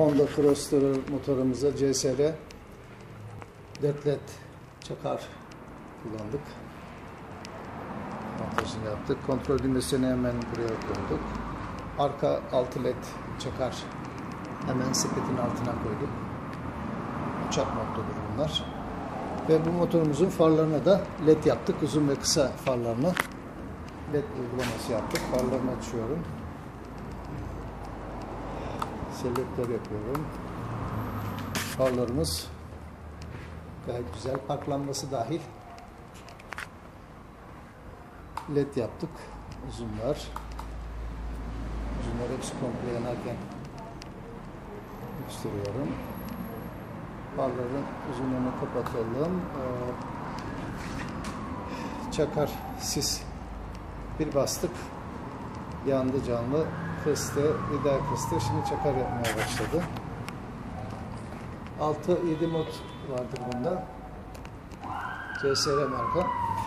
Honda Crosstour motorumuza CSR 4 led çakar kullandık. Montajını yaptık. Kontrol düğmesini hemen buraya koyduk. Arka 6 led çakar hemen sepetin altına koyduk. Uçak modludur bunlar. Ve bu motorumuzun farlarına da led yaptık. Uzun ve kısa farlarına led uygulaması yaptık. Farlarını açıyorum. Selektör yapıyorum. Farlarımız gayet güzel. Park dahil led yaptık. Uzunlar. Uzunlar hepsi komple yanarken gösteriyorum. Farların uzunluğunu kapatalım. Çakar sis bir bastık. Yandı canlı. Kıstı. Bir daha kıstı. Şimdi çakar yapmaya başladı. 6-7 mod vardır bunda. CSR marka.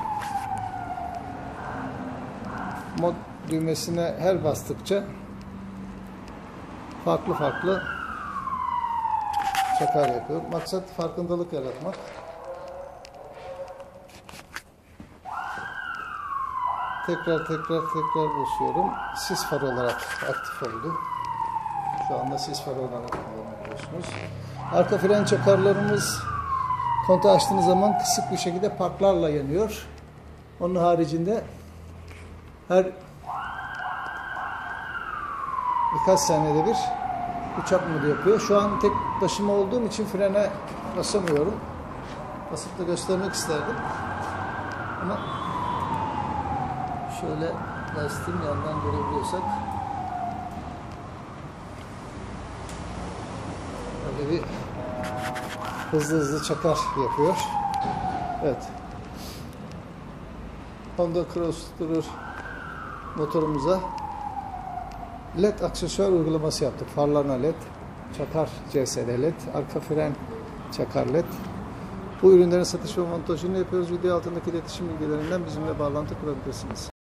Mod düğmesine her bastıkça farklı çakar yapıyor. Maksat farkındalık yaratmak. Tekrar basıyorum. Sis farı olarak aktif oldu. Şu anda sis farı olarak kullanıyorsunuz. Arka fren çakarlarımız kontağı açtığınız zaman kısık bir şekilde parklarla yanıyor. Onun haricinde her birkaç saniyede bir uçak modu yapıyor. Şu an tek başıma olduğum için frene basamıyorum. Basıp da göstermek isterdim. Ama şöyle lastiğin yandan görebiliyorsak böyle bir hızlı çakar yapıyor. Evet. Honda Crosstour motorumuza led aksesuar uygulaması yaptık. Farlarına led, çakar CSR led, arka fren çakar led. Bu ürünlerin satış ve montajını yapıyoruz. Video altındaki iletişim bilgilerinden bizimle bağlantı kurabilirsiniz.